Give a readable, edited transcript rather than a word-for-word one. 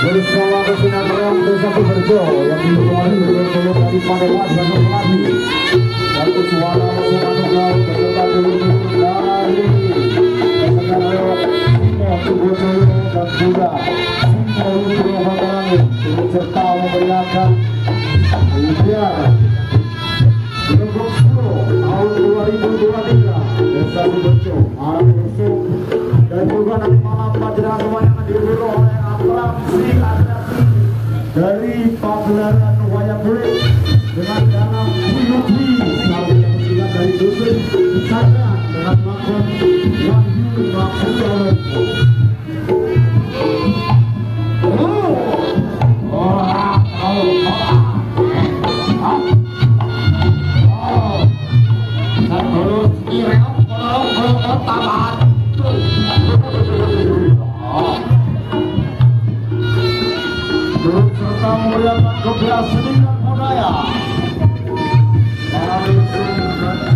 bersama kesinambungan Desa Suberjo yang didukung oleh gubernur dari Padewan dan Melati dan suara masyarakat beserta dulu dari Kesenggara Simo Subojoyo dan juga Simo Lutro Batarani serta memberikan ujian Gelombang 10 tahun 2023 Desa Suberjo malam besok dan juga nanti malam pelajaran semuanya diburu oleh atraksi dari pagelaran wayang kulit dengan dalam Buyuti sampai yang bertiga dari dusun Wisata dengan lakon Wahyu Makudalo. Serta memuliakan keberhasilan budaya.